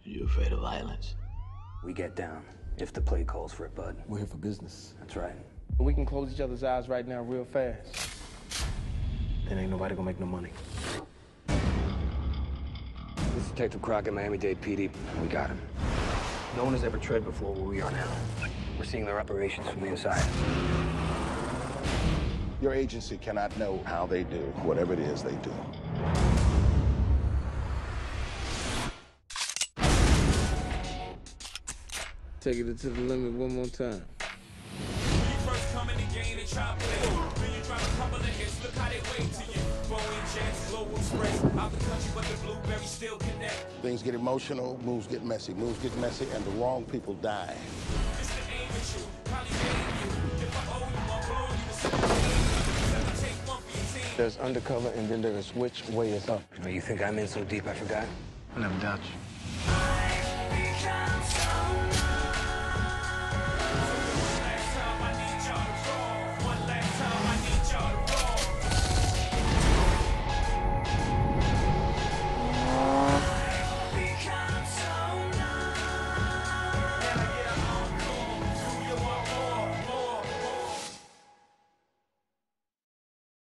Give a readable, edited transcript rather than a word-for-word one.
You afraid of violence? We get down if the play calls for it, bud. We're here for business. That's right. We can close each other's eyes right now real fast. Then ain't nobody gonna make no money. This is Detective Crockett, Miami-Dade PD. We got him. No one has ever tread before where we are now. We're seeing their operations from the inside. Your agency cannot know how they do whatever it is they do. Take it to the limit one more time. First come in the game, they try to play. Then you drop a couple of hits, look how they wait to you. Boeing Jets, Global Express, out the country, but the Blueberry still connect. Things get emotional, moves get messy, and the wrong people die. It's the aim at you, probably getting you. If I owe you, I'll blow you to 17. Take one for your team. There's undercover, and then there's which way is up. You think I'm in so deep I forgot? I never doubt you.